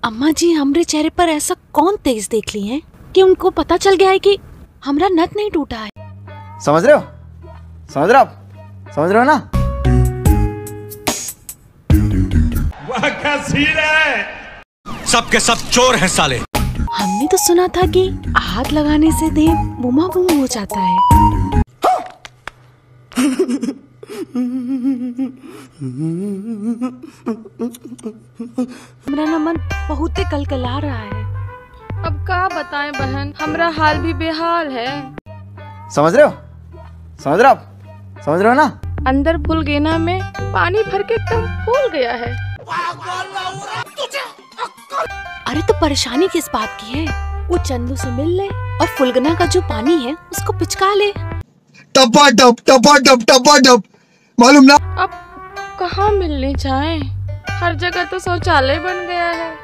अम्मा जी हमरे चेहरे पर ऐसा कौन तेज देख ली है कि उनको पता चल गया है कि हमरा नथ नहीं टूटा है। समझ रहे हो? समझ रहे हो आप? समझ रहे हो ना? वाह क्या सीन है। सब के सब चोर हैं साले। हमने तो सुना था कि हाथ लगाने से देह बुमा बुम हो जाता है। हमरा ना मन बहुत कलकला रहा है। अब का बताएं बहन, हमरा हाल भी बेहाल है। समझ रहे हो? समझ रहे हो आप? समझ रहे हो ना? अंदर फुलगेना में पानी भर के एकदम फूल गया है। अरे तो परेशानी किस बात की है? वो चंदू से मिल ले और फुलगना का जो पानी है उसको पिचका ले। टपा टप मालूम ना। अब कहाँ मिलनी चाहे, हर जगह तो शौचालय बन गया है।